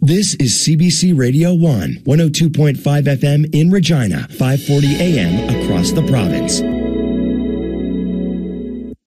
This is CBC Radio 1, 102.5 FM in Regina, 540 AM across the province.